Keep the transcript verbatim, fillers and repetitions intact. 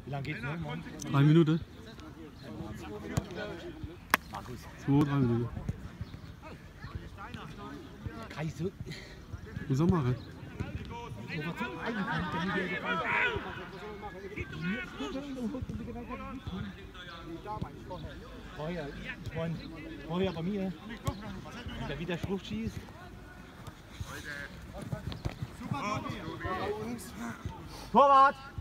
Wie lange geht's noch? Drei Minuten. Zwei, drei Minuten. Kreise. Was soll man machen? Vorher, ich meine, vorher bei mir, wenn der Widerspruch schießt. Torwart!